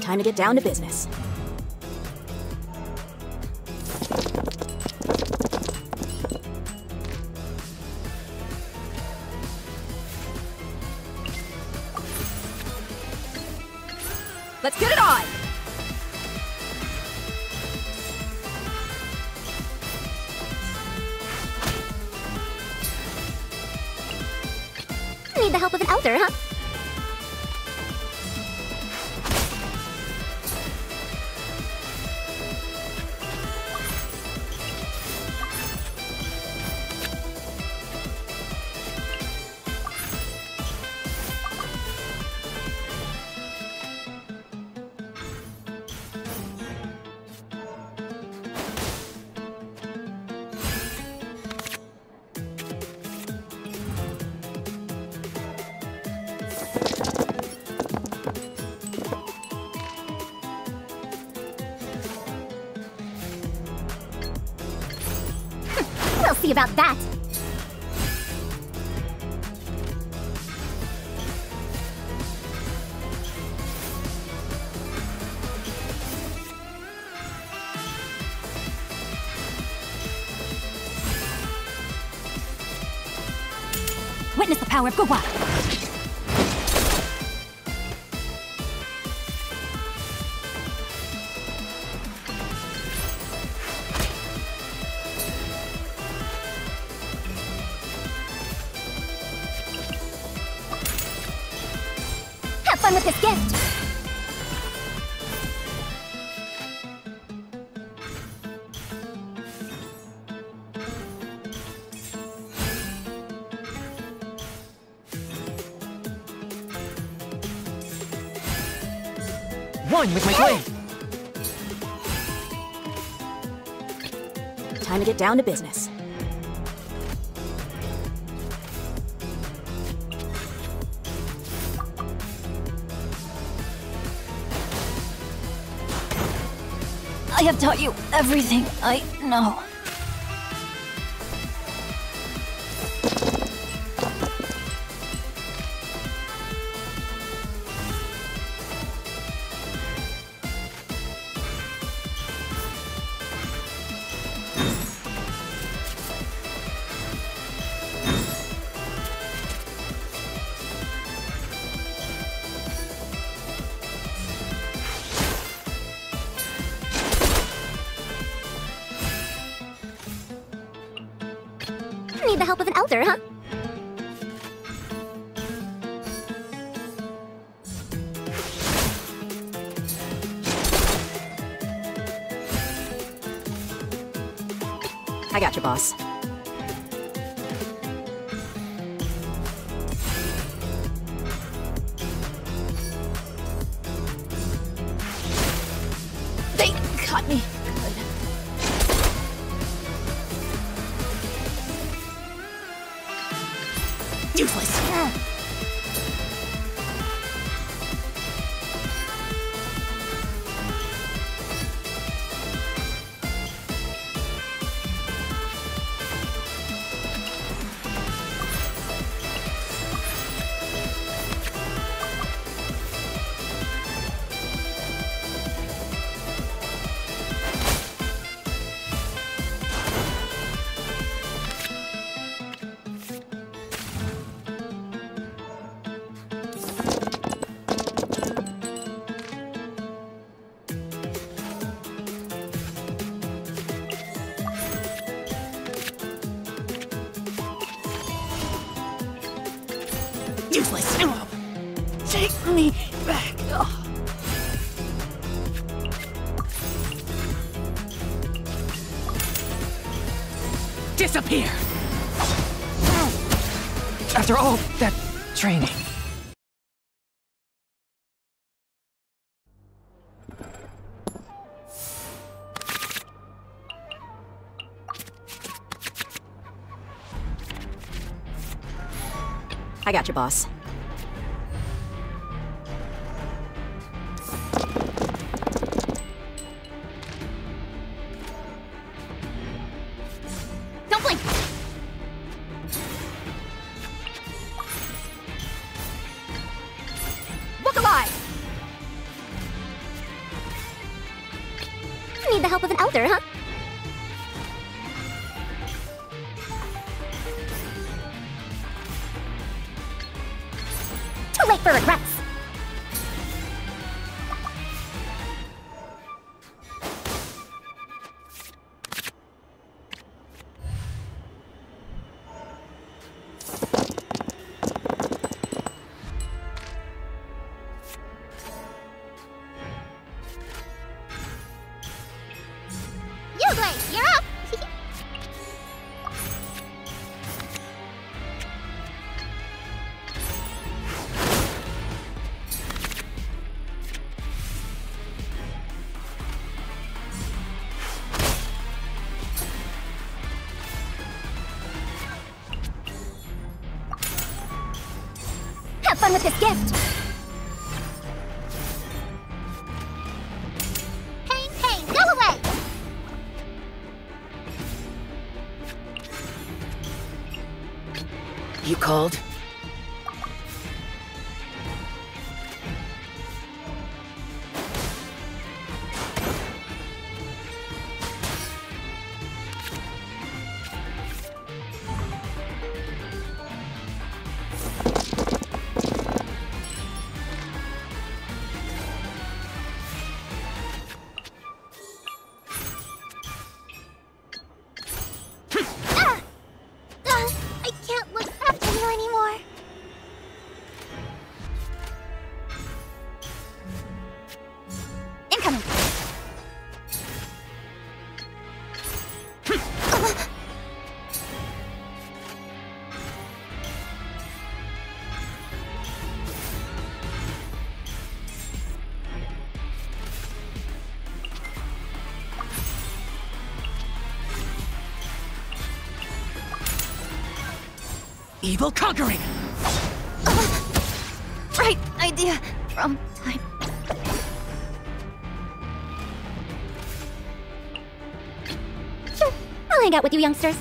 Time to get down to business. Let's get it on! Need the help of an elder, huh? We'll see about that. Witness the power of Guhua. Have fun with this gift. One with my blade! Time to get down to business. I have taught you everything I know. Need the help of an elder, huh? I got you, boss. They caught me. Useless. Useless. Take me back. Ugh. Disappear! After all that training. I got you, boss. Don't blink! Look alive! help of an elder, huh? Too late for regrets. Youglade, you're up! Have fun with this gift! Pain, pain, go away! You called? I can't look after you anymore. Incoming. Evil conquering! Right idea. Wrong time. Sure, I'll hang out with you youngsters.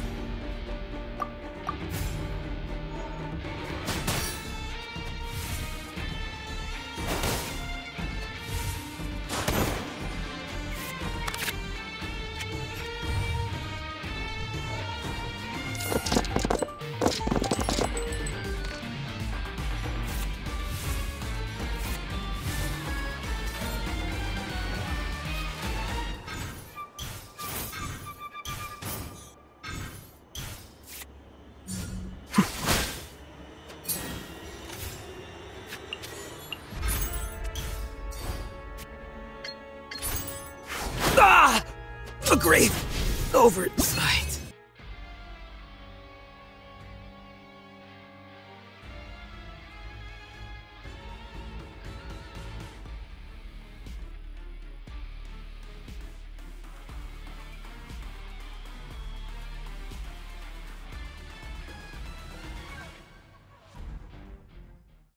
Ah! Agree. Over